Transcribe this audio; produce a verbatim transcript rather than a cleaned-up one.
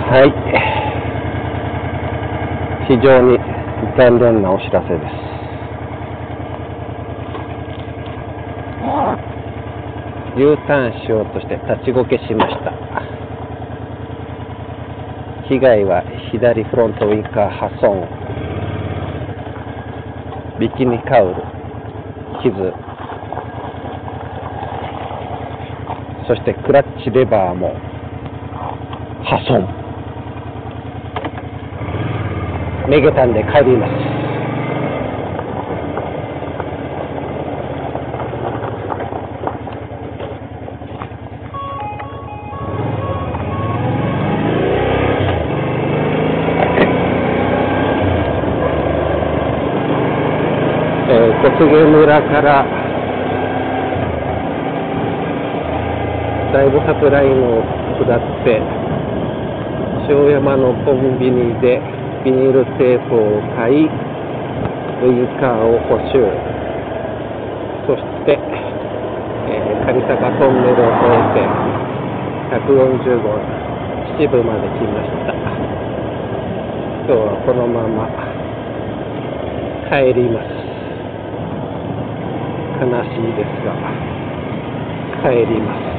はい、非常に残念なお知らせです。U ターンしようとして立ちこけしました。被害は左フロントウインカー破損、ビキニカウル傷、そしてクラッチレバーも破損。めげたんで帰ります。えー、小菅村から大菩薩ラインを下って塩山のコンビニでビニールテープを買い、ウインカーを補修、そして、えー、狩坂トンネルを越えてひゃくよんじゅうご秩父まで来ました。今日はこのまま帰ります。悲しいですが帰ります。